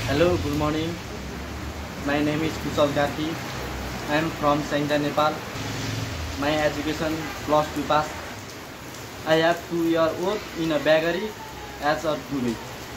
Hello, good morning. My name is Kushsal Karki. I am from Sangha, Nepal. My education +2 pass. I have 2-year old in a bakery as a tourist.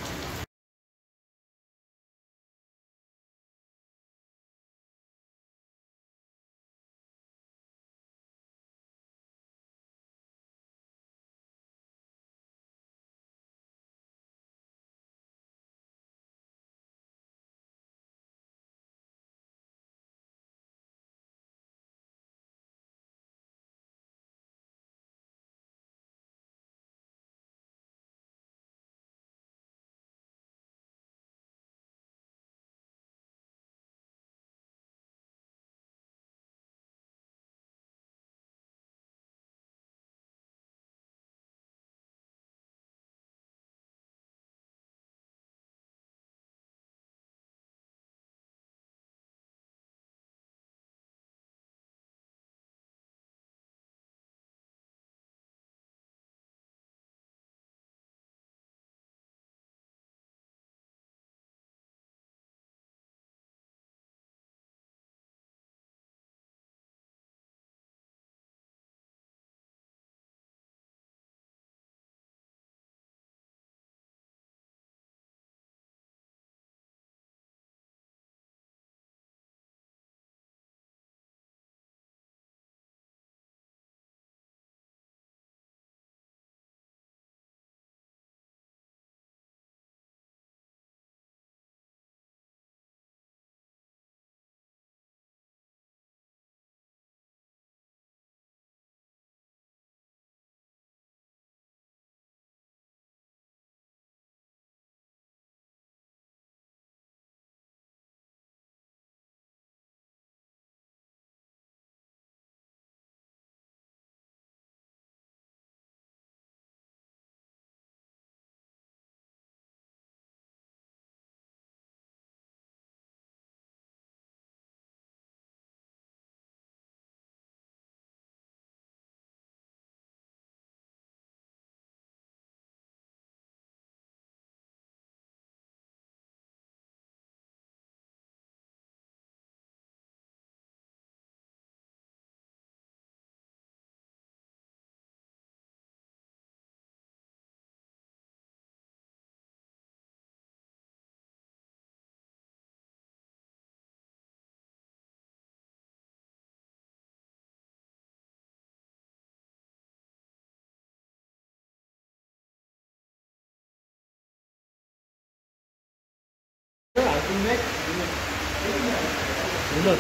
Look,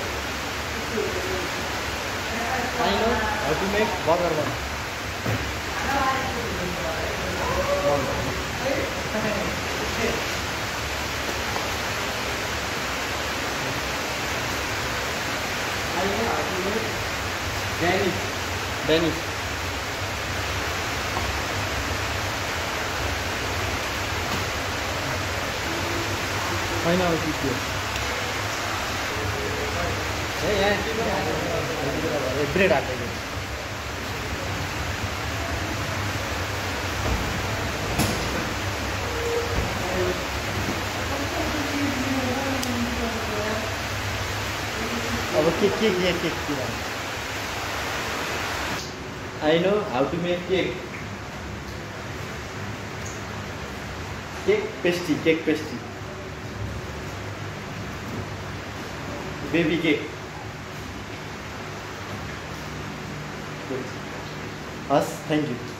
I know how to make burger bun. I know how to make Danish. I know how to do it. Bread आते हैं अब cake I know how to make cake pastry baby cake. Us, thank you.